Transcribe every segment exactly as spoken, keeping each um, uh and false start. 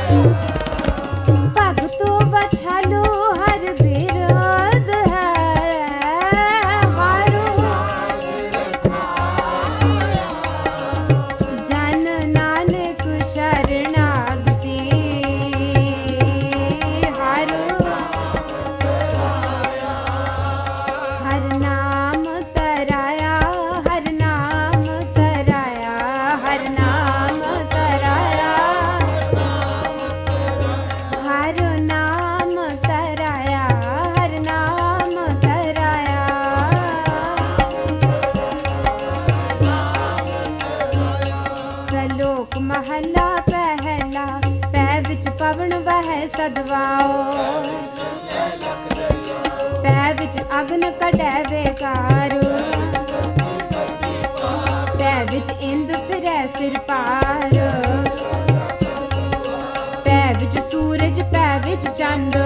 भगतो बछालो हर बिरद है हारो जन नानक शरणागति हारो हर नाम तराया हर नाम तराया हर नाम तराया हर नाम तराया हर नाम तराया सलोक महला पहला पै विच पवन वह सदवाओ पै विच अग्न कढै बेकारो पै विच इंद फिरै सिर पार पै विच सूरज पै विच चंद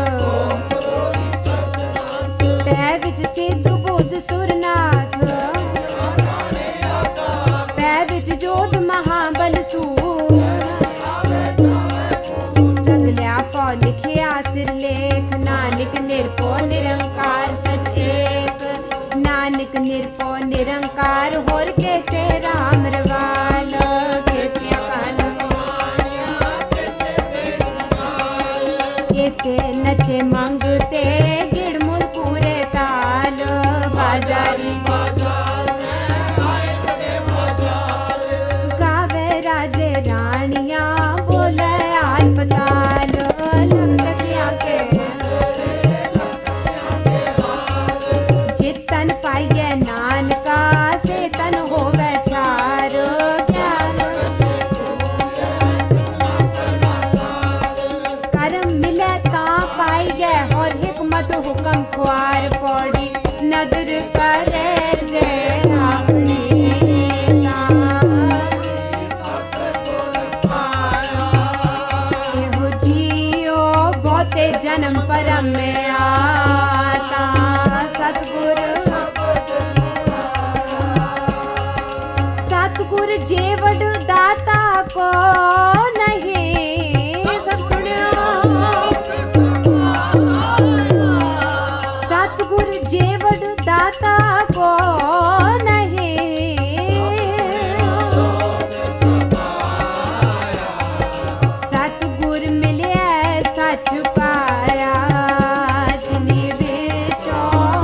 पै विच सिद्ध बुद्ध सुरनाथ पै विच जोध महाबल सूर सगल्या पौ लिखिया सिर लेख नानक निरपो निरंकार सच एक नानक निरपो निरंकार होर केते राम रवाल केते काल केते नचे मंगते गिड़मुर पूरे ताल बाजारी गावे राजे रानियां बोले आल पताल लखकिया के जितन पाइए नानका से तन होवे चार ज्ञान कर्म मिले ता पाइए और हिकमत हुक्म ख्वार पौड़ी नदर करे जे अपनी एहो जियो बहुते जन्म परम में आता सतगुर सतगुर जेवड़ दाता को नहीं सब सुनियो सतगुर जेवड़ दाता को नहीं सतगुर मिले सच पाया जिनी विचो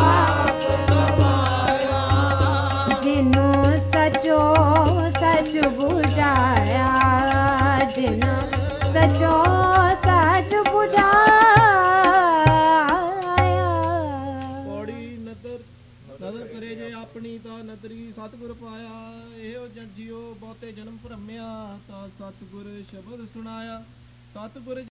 जिनो सचो सच बुझाया जिनो सचो सच बुझाया पौड़ी नदर नदर करे जे अपनी ता नदरी सतगुर पाया एहो जन जियो बहुते जन्म भरमिया ता सतगुर शब्द सुनाया सतगुर